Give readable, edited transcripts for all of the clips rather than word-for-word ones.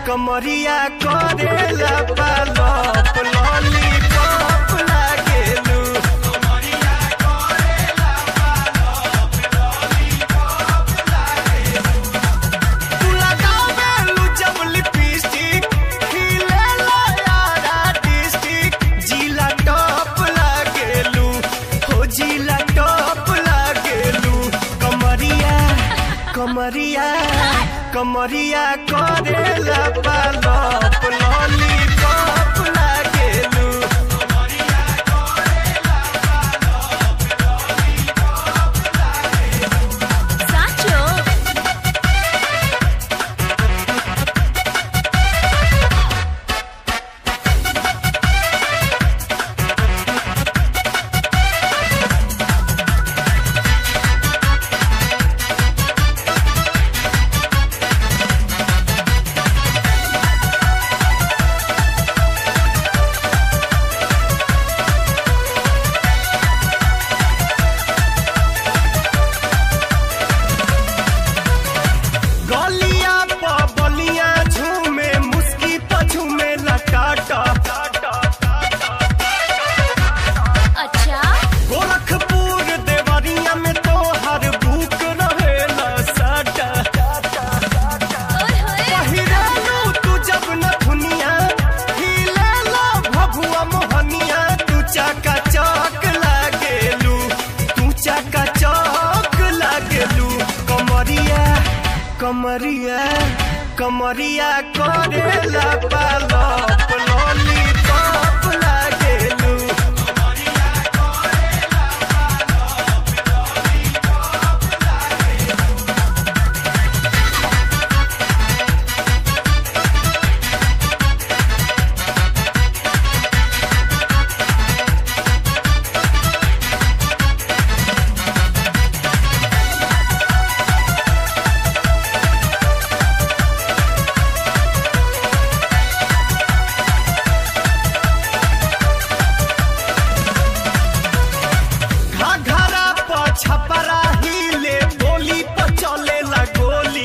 कमरिया करेला पालप लॉलीपॉप लागेलू। कमरिया करेला पालप लॉलीपॉप लागेलू। तू लगावेलू जब लिपस्टिक खिलेला यारा डिस्ट्रिक्ट जिला टॉप लागेलू हो जिला टॉप लागेलू। कमरिया कमरिया कमरिया करेला पालप लॉलीपॉप लागेलू। कमरिया करेला पालप लॉलीपॉप लागेलू। साचो कमरिया कमरिया करेला पालप लॉलीपॉप लागेलू। कमरिया करेला पालप लॉलीपॉप लागेलू। छपरा हिले बोली पर चलेला गोली।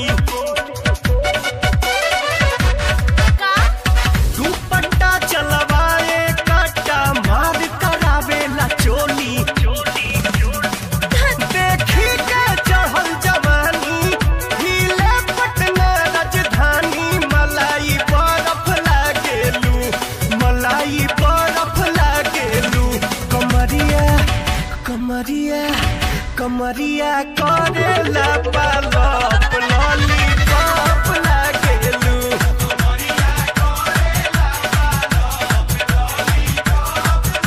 दुपट्टा चलवाए काटा मार करावेला चोली। देखी के चढ़ल जवानी हिले पटना राजधानी। मलाई बर्फ लागेलू मलाई बर्फ लागेलू। कमरिया कमरिया कमरिया करेला पालप लॉलीपॉप लागेलू। कमरिया करेला पालप लॉलीपॉप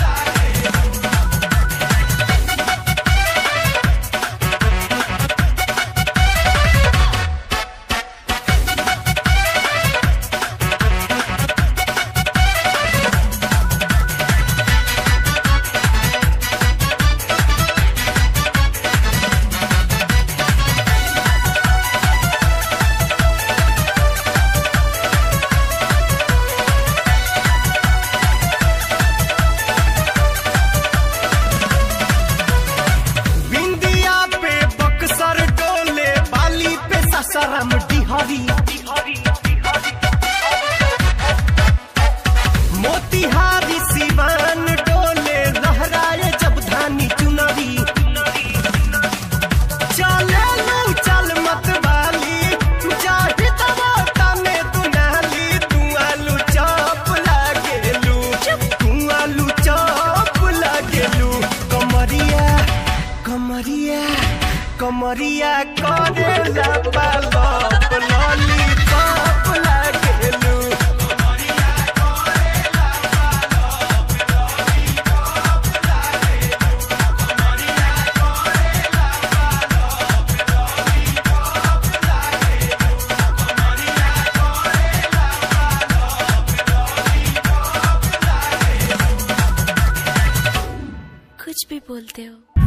सरम डिहरी मोतिहारी सिवान डोले लहराए जब धानी चुनरी। चलेलू चल मत वाली जाहि तवा तने तू नाली। तू आलू चॉप लागेलू तू आलू चॉप लागेलू। कमरिया कमरिया कमरिया करेला पालप लॉलीपॉप लागेलू। कमरिया करेला पालप लॉलीपॉप लागेलू। कमरिया करेला पालप लॉलीपॉप लागेलू। कमरिया करेला पालप लॉलीपॉप लागेलू। कुछ भी बोलते हो।